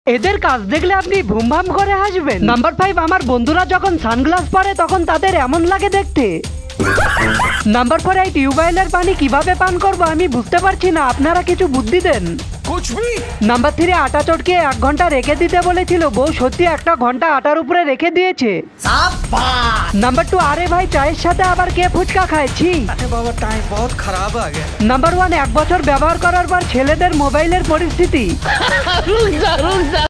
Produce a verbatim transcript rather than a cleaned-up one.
এদের কাজ দেখলে আপনি ভুম ভাম করে হাসবেন। নাম্বার ফাইভ, আমার বন্ধুরা যখন সানগ্লাস পরে তখন তাদের এমন লাগে দেখতে। নাম্বার ফোর, এই টিউবওয়েলের পানি কিভাবে পান করব আমি বুঝতে পারছি না, আপনারা কিছু বুদ্ধি দেন। নাম্বার থ্রি, আটা চটকে এক ঘন্টা রেখে দিতে বলেছিল, বউ সত্যি একটা ঘন্টা আটার উপরে রেখে দিয়েছে। নাম্বার টু, আরে ভাই চায়ের সাথে আবার কে ফুচকা খাইছি। বাবা টাইম বহুত খারাপ আ গয়া। নাম্বার ওয়ান, এক বছর ব্যবহার করার পর ছেলেদের মোবাইলের পরিস্থিতি।